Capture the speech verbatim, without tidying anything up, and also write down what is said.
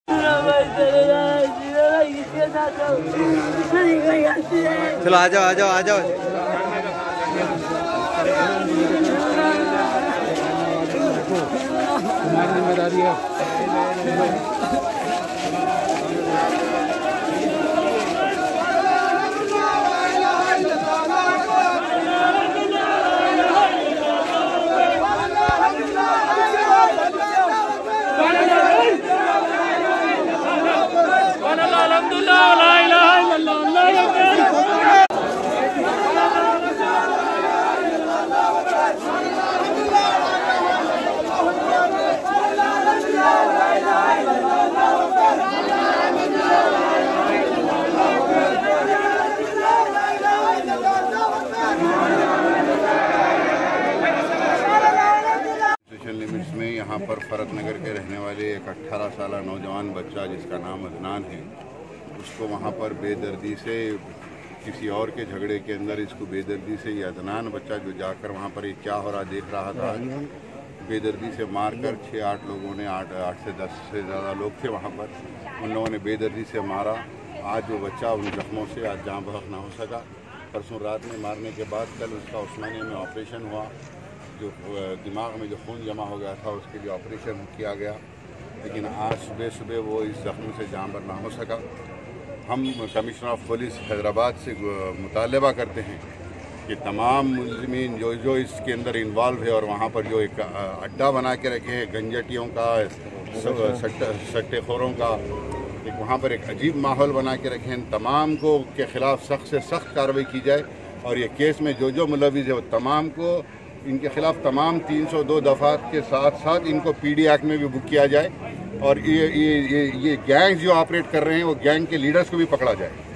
चलो आ जाओ आ जाओ आ जाओ। तुम्हारी जिम्मेदारी है। लिमिट्स में यहाँ पर फरत नगर के रहने वाले एक अट्ठारह साल नौजवान बच्चा जिसका नाम अदनान है, उसको वहाँ पर बेदर्दी से किसी और के झगड़े के अंदर इसको बेदर्दी से ये अदनान बच्चा जो जाकर वहाँ पर ये क्या हो रहा देख रहा था, बेदर्दी से मारकर छः आठ लोगों ने आठ आठ से दस से ज़्यादा लोग थे वहाँ पर, उन लोगों ने बेदर्दी से मारा। आज वो बच्चा उन जख्मों से आज जाँ बहक ना हो सका। परसों रात में मारने के बाद कल उसका उस्मानिया में ऑपरेशन हुआ, जो दिमाग में जो खून जमा हो गया था उसके लिए ऑपरेशन किया गया, लेकिन आज सुबह सुबह वो इस जख्म से जाँ बर ना हो सका। हम कमिश्नर ऑफ पुलिस हैदराबाद से मुतालबा करते हैं कि तमाम मुलजिमीन जो जो इसके अंदर इन्वॉल्व है और वहाँ पर जो एक अड्डा बना के रखे हैं गंजटियों का, सट्टेखोरों का, एक वहाँ पर एक अजीब माहौल बना के रखे हैं, तमाम को के ख़िलाफ़ सख्त से सख्त कार्रवाई की जाए और ये केस में जो जो मुलविस है वो तमाम को इनके खिलाफ तमाम तीन सौ दो दफ़ात के साथ साथ इनको पीडी एक्ट में भी बुक किया जाए और ये ये ये ये गैंग जो ऑपरेट कर रहे हैं वो गैंग के लीडर्स को भी पकड़ा जाए।